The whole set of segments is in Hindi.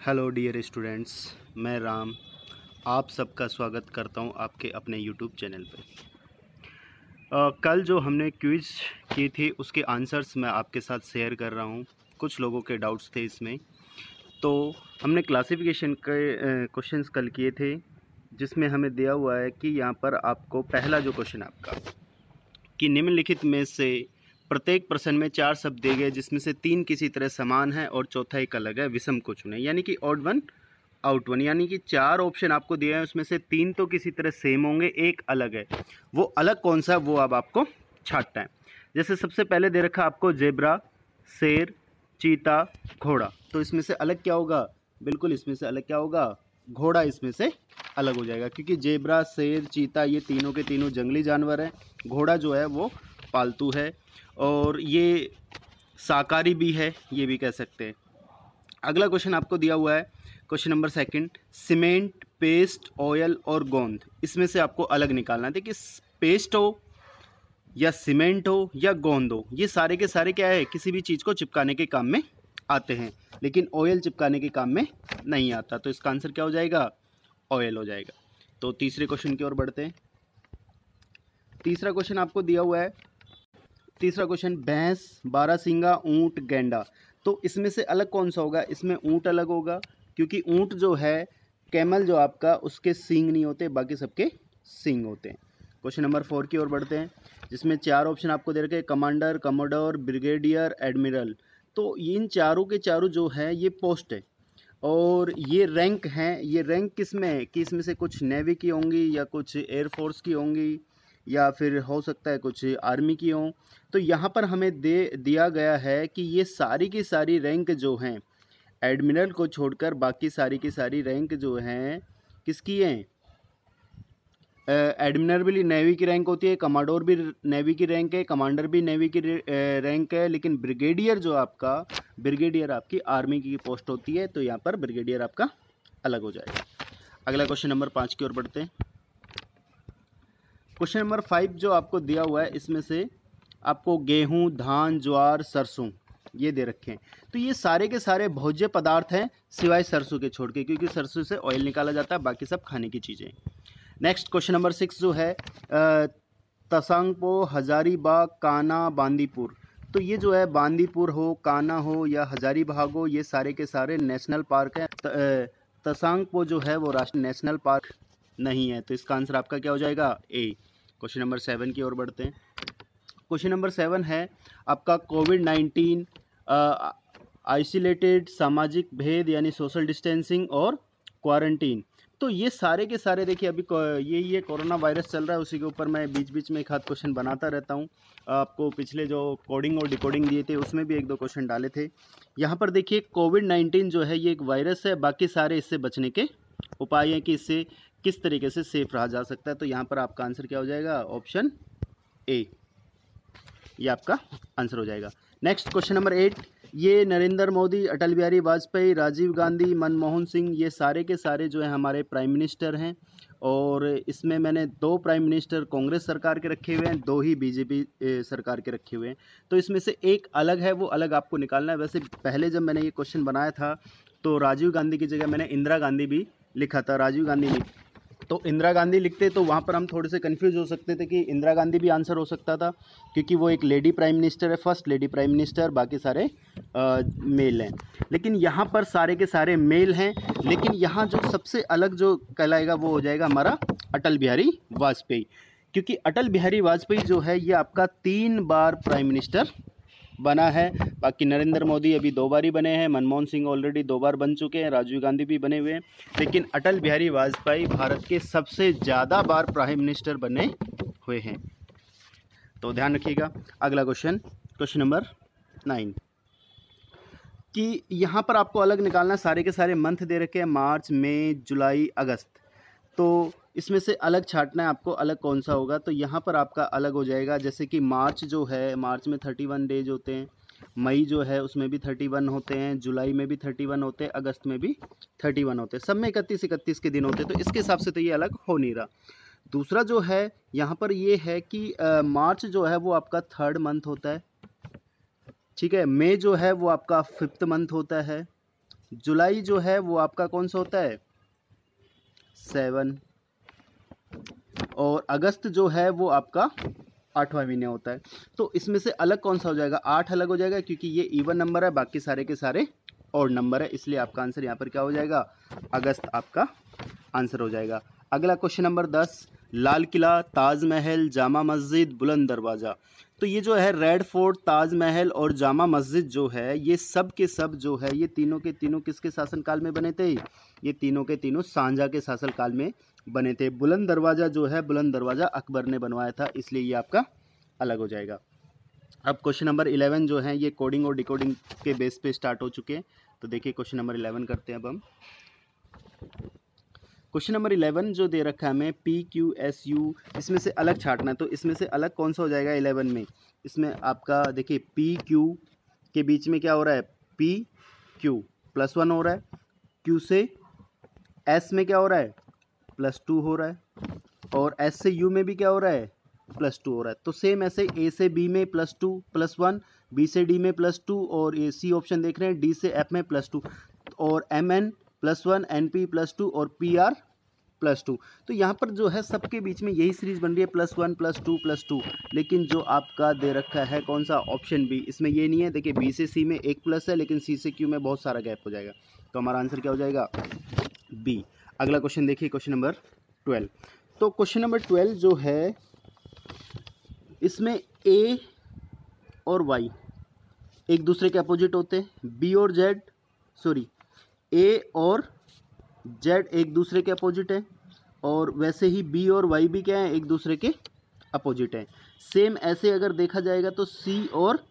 हेलो डियर स्टूडेंट्स, मैं राम आप सबका स्वागत करता हूं आपके अपने यूट्यूब चैनल पे। कल जो हमने क्विज़ की थी उसके आंसर्स मैं आपके साथ शेयर कर रहा हूं। कुछ लोगों के डाउट्स थे इसमें, तो हमने क्लासिफिकेशन के क्वेश्चंस कल किए थे, जिसमें हमें दिया हुआ है कि यहाँ पर आपको पहला जो क्वेश्चन आपका कि निम्नलिखित में से प्रत्येक प्रश्न में 4 शब्द दिए गए जिसमें से 3 किसी तरह समान है और चौथा एक अलग है, विषम को चुनें। यानी कि ऑड वन आउट वन, यानी कि 4 ऑप्शन आपको दिए हैं, उसमें से 3 तो किसी तरह सेम होंगे, एक अलग है। वो अलग कौन सा है वो अब आपको छांटना है। जैसे सबसे पहले दे रखा आपको जेब्रा, शेर, चीता, घोड़ा। तो इसमें से अलग क्या होगा? बिल्कुल इसमें से अलग क्या होगा? घोड़ा इसमें से अलग हो जाएगा, क्योंकि जेब्रा, शेर, चीता ये तीनों के तीनों जंगली जानवर हैं। घोड़ा जो है वो पालतू है और ये शाकाहारी भी है, ये भी कह सकते हैं। अगला क्वेश्चन आपको दिया हुआ है, question number second, cement, paste, oil और गोंद, इसमें से आपको अलग निकालना है। देखिए, पेस्ट हो या सीमेंट हो या गोंद हो, ये सारे के सारे क्या है, किसी भी चीज़ को चिपकाने के काम में आते हैं, लेकिन ऑयल चिपकाने के काम में नहीं आता। तो इसका आंसर क्या हो जाएगा? ऑयल हो जाएगा। तो तीसरे क्वेश्चन की ओर बढ़ते हैं। तीसरा क्वेश्चन आपको दिया हुआ है, तीसरा क्वेश्चन, भैंस, बारहसिंगा, ऊंट, गेंडा। तो इसमें से अलग कौन सा होगा? इसमें ऊंट अलग होगा, क्योंकि ऊंट जो है, कैमल जो आपका, उसके सींग नहीं होते, बाकी सबके सींग होते हैं। क्वेश्चन नंबर 4 की ओर बढ़ते हैं, जिसमें 4 ऑप्शन आपको दे रखे हैं, कमांडर, कमोडोर, ब्रिगेडियर, एडमिरल। तो इन चारों के चारों जो है ये पोस्ट है और ये रैंक हैं। ये रैंक किस में है कि इसमें से कुछ नेवी की होंगी या कुछ एयरफोर्स की होंगी या फिर हो सकता है कुछ आर्मी की हों। तो यहाँ पर हमें दिया गया है कि ये सारी की सारी रैंक जो हैं, एडमिरल को छोड़कर बाकी सारी की सारी रैंक जो हैं किसकी हैं? एडमिरल भी नेवी की रैंक होती है, कमांडोर भी नेवी की रैंक है, कमांडर भी नेवी की रैंक है, लेकिन ब्रिगेडियर जो आपका, ब्रिगेडियर आपकी आर्मी की पोस्ट होती है। तो यहाँ पर ब्रिगेडियर आपका अलग हो जाएगा। अगला क्वेश्चन नंबर 5 की ओर बढ़ते हैं। क्वेश्चन नंबर 5 जो आपको दिया हुआ है, इसमें से आपको गेहूं, धान, ज्वार, सरसों ये दे रखे हैं। तो ये सारे के सारे भोज्य पदार्थ हैं सिवाय सरसों के छोड़ के, क्योंकि सरसों से ऑयल निकाला जाता है, बाकी सब खाने की चीज़ें। नेक्स्ट क्वेश्चन नंबर 6 जो है, तसांगपो, हजारीबाग, कान्हा, बांदीपुर। तो ये जो है बांदीपुर हो, कान्हा हो या हजारीबाग हो, ये सारे के सारे नेशनल पार्क हैं। तसांगपो जो है वो राष्ट्रीय नेशनल पार्क नहीं है। तो इसका आंसर आपका क्या हो जाएगा? ए। क्वेश्चन नंबर 7 की ओर बढ़ते हैं। क्वेश्चन नंबर 7 है आपका, कोविड-19, आइसोलेटेड, सामाजिक भेद यानी सोशल डिस्टेंसिंग और क्वारंटीन। तो ये सारे के सारे देखिए, अभी ये कोरोना वायरस चल रहा है, उसी के ऊपर मैं बीच बीच में एक आध क्वेश्चन बनाता रहता हूँ। आपको पिछले जो कोडिंग और डिकोडिंग दिए थे उसमें भी 1-2 क्वेश्चन डाले थे। यहाँ पर देखिए, कोविड-19 जो है ये एक वायरस है, बाकी सारे इससे बचने के उपाय हैं कि इससे किस तरीके से सेफ रहा जा सकता है। तो यहाँ पर आपका आंसर क्या हो जाएगा? ऑप्शन ए, ये आपका आंसर हो जाएगा। नेक्स्ट क्वेश्चन नंबर 8, ये नरेंद्र मोदी, अटल बिहारी वाजपेयी, राजीव गांधी, मनमोहन सिंह, ये सारे के सारे जो है हमारे प्राइम मिनिस्टर हैं। और इसमें मैंने 2 प्राइम मिनिस्टर कांग्रेस सरकार के रखे हुए हैं, 2 ही बीजेपी सरकार के रखे हुए हैं। तो इसमें से एक अलग है, वो अलग आपको निकालना है। वैसे पहले जब मैंने ये क्वेश्चन बनाया था तो राजीव गांधी की जगह मैंने इंदिरा गांधी भी लिखा था, राजीव गांधी नहीं। तो इंदिरा गांधी लिखते तो वहाँ पर हम थोड़े से कंफ्यूज हो सकते थे कि इंदिरा गांधी भी आंसर हो सकता था, क्योंकि वो एक लेडी प्राइम मिनिस्टर है, फर्स्ट लेडी प्राइम मिनिस्टर, बाकी सारे मेल हैं। लेकिन यहाँ पर सारे के सारे मेल हैं, लेकिन यहाँ जो सबसे अलग जो कहलाएगा वो हो जाएगा हमारा अटल बिहारी वाजपेयी, क्योंकि अटल बिहारी वाजपेयी जो है ये आपका 3 बार प्राइम मिनिस्टर बना है। बाकी नरेंद्र मोदी अभी 2 बार ही बने हैं, मनमोहन सिंह ऑलरेडी 2 बार बन चुके हैं, राजीव गांधी भी बने हुए हैं, लेकिन अटल बिहारी वाजपेयी भारत के सबसे ज़्यादा बार प्राइम मिनिस्टर बने हुए हैं। तो ध्यान रखिएगा। अगला क्वेश्चन, क्वेश्चन नंबर 9, कि यहाँ पर आपको अलग निकालना, सारे के सारे मंथ दे रखे हैं, मार्च, मई, जुलाई, अगस्त। तो इसमें से अलग छांटना है आपको, अलग कौन सा होगा? तो यहाँ पर आपका अलग हो जाएगा, जैसे कि मार्च जो है, मार्च में 31 डेज होते हैं, मई जो है उसमें भी 31 होते हैं, जुलाई में भी 31 होते हैं, अगस्त में भी 31 होते हैं, सब में 31-31 के दिन होते हैं। तो इसके हिसाब से तो ये अलग हो नहीं रहा। दूसरा जो है यहाँ पर ये है कि मार्च जो है वो आपका 3rd मंथ होता है, ठीक है। मई जो है वो आपका 5th मंथ होता है, जुलाई जो है वो आपका कौन सा होता है 7, और अगस्त जो है वो आपका 8वां महीने होता है। तो इसमें से अलग कौन सा हो जाएगा, 8 अलग हो जाएगा क्योंकि ये इवन नंबर है, बाकी सारे के सारे ऑड नंबर है, इसलिए आपका आंसर यहाँ पर क्या हो जाएगा, अगस्त आपका आंसर हो जाएगा। अगला क्वेश्चन नंबर 10, लाल किला, ताजमहल, जामा मस्जिद, बुलंद दरवाज़ा। तो ये जो है रेड फोर्ट, ताजमहल और जामा मस्जिद जो है ये सब के सब जो है ये तीनों के तीनों किसके शासनकाल में बने थे, ये तीनों के तीनों शाहजहां के शासनकाल में बने थे। बुलंद दरवाज़ा जो है, बुलंद दरवाज़ा अकबर ने बनवाया था, इसलिए ये आपका अलग हो जाएगा। अब क्वेश्चन नंबर 11 जो है ये कोडिंग और डिकोडिंग के बेस पे स्टार्ट हो चुके हैं। तो देखिए क्वेश्चन नंबर 11 करते हैं अब हम। क्वेश्चन नंबर 11 जो दे रखा है हमें PQSU, इसमें से अलग छांटना है। तो इसमें से अलग कौन सा हो जाएगा 11 में, इसमें आपका देखिए PQ के बीच में क्या हो रहा है, PQ +1 हो रहा है, Q से S में क्या हो रहा है +2 हो रहा है, और S से U में भी क्या हो रहा है +2 हो रहा है। तो सेम ऐसे A से B में +2 +1, B से D में +2, और ये C ऑप्शन देख रहे हैं D से F में +2, और MN +1, NP +2 और PR +2। तो यहाँ पर जो है सबके बीच में यही सीरीज बन रही है +1 +2 +2, लेकिन जो आपका दे रखा है कौन सा ऑप्शन B, इसमें ये नहीं है। देखिए B से C में एक प्लस है, लेकिन C से Q में बहुत सारा गैप हो जाएगा, तो हमारा आंसर क्या हो जाएगा B। अगला क्वेश्चन देखिए क्वेश्चन नंबर 12। तो क्वेश्चन नंबर 12 जो है इसमें A और Y एक दूसरे के अपोजिट होते हैं, B और Z सॉरी A और Z एक दूसरे के अपोजिट है, और वैसे ही B और Y भी क्या है एक दूसरे के अपोजिट है। सेम ऐसे अगर देखा जाएगा तो C और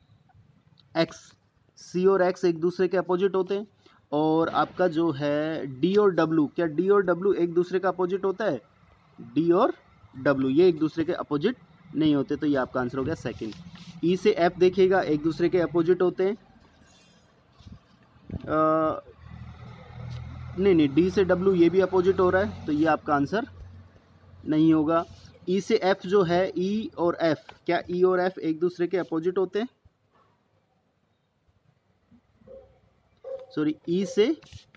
X एक दूसरे के अपोजिट होते हैं, और आपका जो है D और W, क्या D और W एक दूसरे का अपोजिट होता है, D और W ये एक दूसरे के अपोजिट नहीं होते, तो ये आपका आंसर हो गया सेकंड। E से F देखिएगा एक दूसरे के अपोजिट होते हैं, नहीं D से W ये भी अपोजिट हो रहा है, तो ये आपका आंसर नहीं होगा। E से F जो है E और F, क्या E और F एक दूसरे के अपोजिट होते हैं, सॉरी E से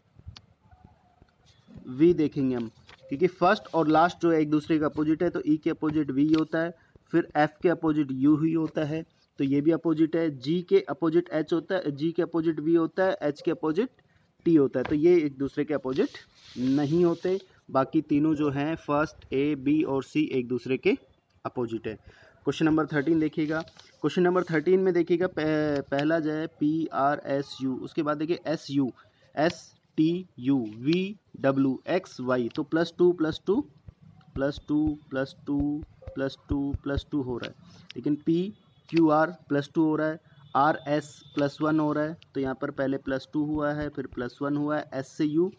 V देखेंगे हम, क्योंकि फर्स्ट और लास्ट जो है एक दूसरे के अपोजिट है, तो E के अपोजिट V होता है, फिर F के अपोजिट U ही होता है, तो ये भी अपोजिट है। G के अपोजिट H होता है, G के अपोजिट V होता है, H के अपोजिट T होता है, तो ये एक दूसरे के अपोजिट नहीं होते। बाकी तीनों जो हैं फर्स्ट A B और C एक दूसरे के अपोजिट है। क्वेश्चन नंबर 13 देखिएगा। क्वेश्चन नंबर 13 में देखिएगा पहला जो है PRSU, उसके बाद देखिए SU STU VW XY, तो +2 +2 +2 +2 +2 +2 हो रहा है, लेकिन PQR +2 हो रहा है, RS +1 हो रहा है, तो यहाँ पर पहले +2 हुआ है, फिर +1 हुआ है, S से U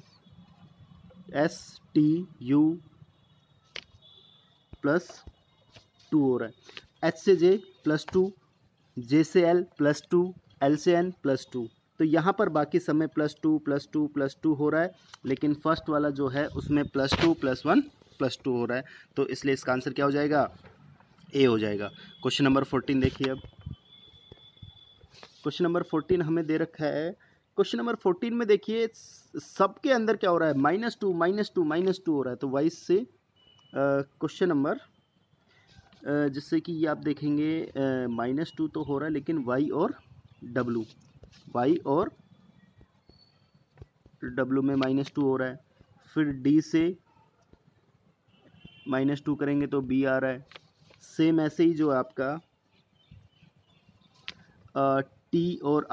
STU +2 हो रहा है, H से J +2, J से L +2, L से N +2, तो यहाँ पर बाकी सब में +2 +2 +2 हो रहा है, लेकिन फर्स्ट वाला जो है उसमें +2 +1 +2 हो रहा है, तो इसलिए इसका आंसर क्या हो जाएगा A हो जाएगा। क्वेश्चन नंबर 14 देखिए। अब क्वेश्चन नंबर 14 हमें दे रखा है। क्वेश्चन नंबर 14 में देखिए सबके अंदर क्या हो रहा है, -2 -2 -2 हो रहा है, तो वाइस से क्वेश्चन नंबर जिससे कि ये आप देखेंगे -2 तो हो रहा है, लेकिन Y और W में -2 हो रहा है, फिर D से -2 करेंगे तो B आ रहा है। सेम ऐसे ही जो आपका T और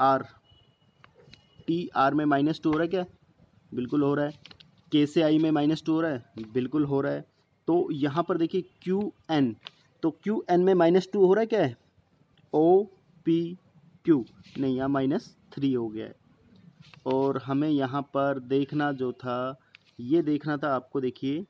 R में -2 हो रहा है, क्या बिल्कुल हो रहा है। K से I में -2 हो रहा है, बिल्कुल हो रहा है। तो यहाँ पर देखिए QN, तो QN में -2 हो रहा है, क्या है OPQ, नहीं यहाँ -3 हो गया है। और हमें यहाँ पर देखना जो था, ये देखना था आपको, देखिए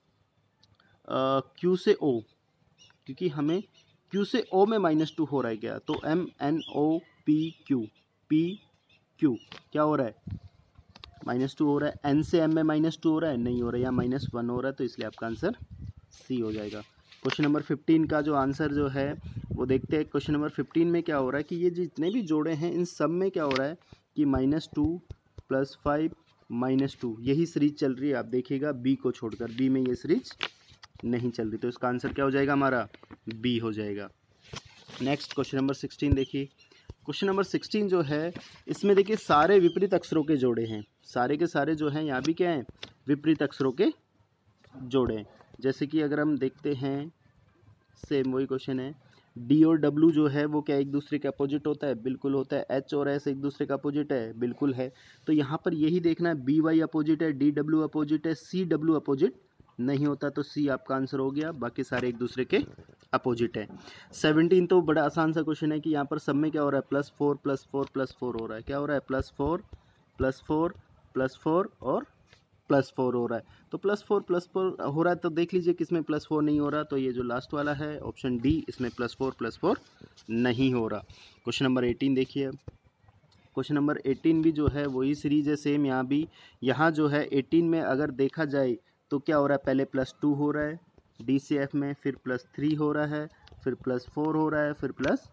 Q से O, क्योंकि हमें Q से O में -2 हो रहा है क्या, तो MNOPQ PQ क्या हो रहा है -2 हो रहा है। N से M में -2 हो रहा है, नहीं हो रहा है, यहाँ -1 हो रहा है, तो इसलिए आपका आंसर C हो जाएगा। क्वेश्चन नंबर 15 का जो आंसर जो है वो देखते हैं। क्वेश्चन नंबर 15 में क्या हो रहा है कि ये जितने भी जोड़े हैं इन सब में क्या हो रहा है कि -2 +5 -2, यही सीरीज चल रही है। आप देखिएगा बी को छोड़कर, बी में ये सीरीज नहीं चल रही, तो इसका आंसर क्या हो जाएगा हमारा, बी हो जाएगा। नेक्स्ट क्वेश्चन नंबर 16 देखिए। क्वेश्चन नंबर 16 जो है इसमें देखिए सारे विपरीत अक्षरों के जोड़े हैं, सारे के सारे जो हैं यहाँ भी क्या हैं, विपरीत अक्षरों के जोड़े हैं। जैसे कि अगर हम देखते हैं, सेम वही क्वेश्चन है, डी और डब्ल्यू जो है वो क्या एक दूसरे के अपोजिट होता है, बिल्कुल होता है। एच और एस एक दूसरे का अपोजिट है, बिल्कुल है। तो यहाँ पर यही देखना है, बी वाई अपोजिट है, डी डब्ल्यू अपोजिट है, सी डब्ल्यू अपोजिट नहीं होता, तो सी आपका आंसर हो गया। बाकी सारे एक दूसरे के अपोजिट है। 17 तो बड़ा आसान सा क्वेश्चन है कि यहाँ पर सब में क्या हो रहा है, +4 +4 +4 हो रहा है। क्या हो रहा है, +4 +4 +4 और +4 हो रहा है। तो +4 हो रहा है, तो देख लीजिए किसमें +4 नहीं हो रहा, तो ये जो लास्ट वाला है ऑप्शन डी, इसमें +4 नहीं हो रहा। क्वेश्चन नंबर 18 देखिए। क्वेश्चन नंबर 18 भी जो है वही सीरीज है, सेम यहाँ भी। यहाँ जो है 18 में अगर देखा जाए तो क्या हो रहा है, पहले +2 हो रहा है डी से एफ में, फिर +3 हो रहा है, फिर +4 हो रहा है, फिर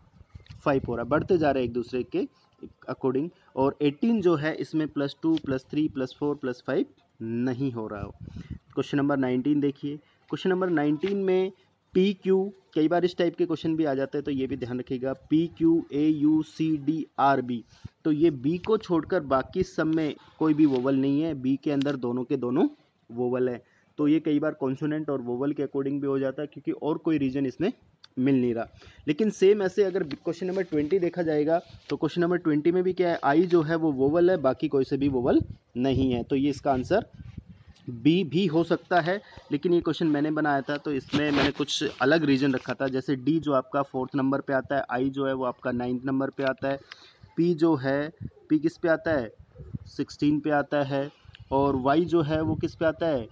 +5 हो रहा है, बढ़ते जा रहे हैं एक दूसरे के अकॉर्डिंग। और 18 जो है इसमें +2 +3 +4 +5 नहीं हो रहा हो। क्वेश्चन नंबर 19 देखिए। क्वेश्चन नंबर 19 में पी क्यू, कई बार इस टाइप के क्वेश्चन भी आ जाते हैं, तो ये भी ध्यान रखिएगा, P Q A U C D R B, तो ये बी को छोड़कर बाकी सब में कोई भी वोवल नहीं है, बी के अंदर दोनों के दोनों वोवल है। तो ये कई बार कॉन्सोनेंट और वोवल के अकॉर्डिंग भी हो जाता है, क्योंकि और कोई रीजन इसमें मिल नहीं रहा। लेकिन सेम ऐसे अगर क्वेश्चन नंबर 20 देखा जाएगा, तो क्वेश्चन नंबर 20 में भी क्या है, आई जो है वो वोवल है, बाकी कोई से भी वोवल नहीं है, तो ये इसका आंसर बी भी हो सकता है। लेकिन ये क्वेश्चन मैंने बनाया था तो इसमें मैंने कुछ अलग रीजन रखा था। जैसे डी जो आपका 4th नंबर पे आता है, आई जो है वो आपका 9th नंबर पे आता है, पी जो है, पी किस पे आता है, 16 पे आता है, और वाई जो है वो किस पे आता है,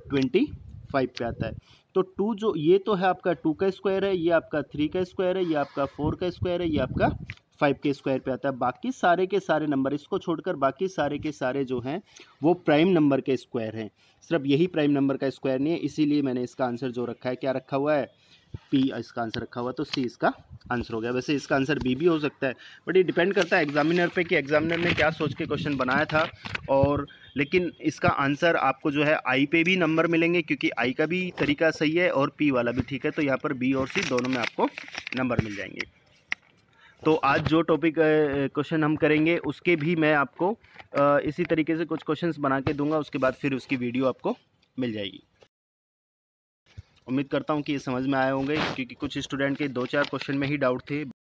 25 पे आता है। तो 2 जो ये तो है आपका 2 का स्क्वायर है, ये आपका 3 का स्क्वायर है, ये आपका 4 का स्क्वायर है, ये आपका 5 के स्क्वायर पे आता है। बाकी सारे के सारे नंबर, इसको छोड़कर बाकी सारे के सारे जो हैं वो प्राइम नंबर के स्क्वायर हैं, सिर्फ यही प्राइम नंबर का स्क्वायर नहीं है। इसीलिए मैंने इसका आंसर जो रखा है, क्या रखा हुआ है, पी इसका आंसर रखा हुआ, तो सी इसका आंसर हो गया। वैसे इसका आंसर बी भी हो सकता है, बट ये डिपेंड करता है एग्जामिनर पे कि एग्जामिनर ने क्या सोच के क्वेश्चन बनाया था। और लेकिन इसका आंसर आपको जो है आई पे भी नंबर मिलेंगे, क्योंकि आई का भी तरीका सही है और पी वाला भी ठीक है, तो यहाँ पर बी और सी दोनों में आपको नंबर मिल जाएंगे। तो आज जो टॉपिक क्वेश्चन हम करेंगे उसके भी मैं आपको इसी तरीके से कुछ क्वेश्चंस बना के दूंगा, उसके बाद फिर उसकी वीडियो आपको मिल जाएगी। उम्मीद करता हूँ कि ये समझ में आए होंगे, क्योंकि कुछ स्टूडेंट के 2-4 क्वेश्चन में ही डाउट थे।